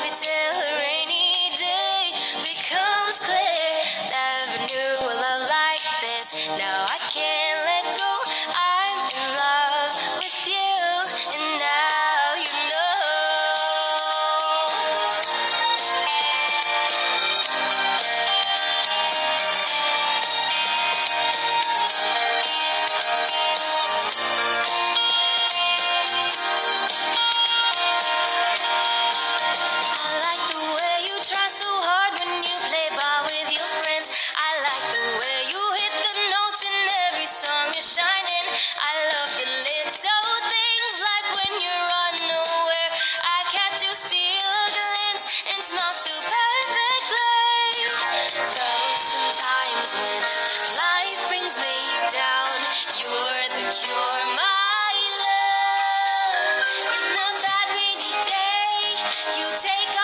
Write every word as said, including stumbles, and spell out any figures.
till a rainy day becomes clear. Never knew a love like this. Now I can't let go. I'm in love with you, and now you know. I like the way you try so hard when you play ball with your friends. I like the way you hit the notes in every song you're shining. I love the little things like when you're unaware. I catch you steal a glance and smile so perfectly. Though sometimes when life brings me down, you're the cure, my love. In the bad rainy day, you take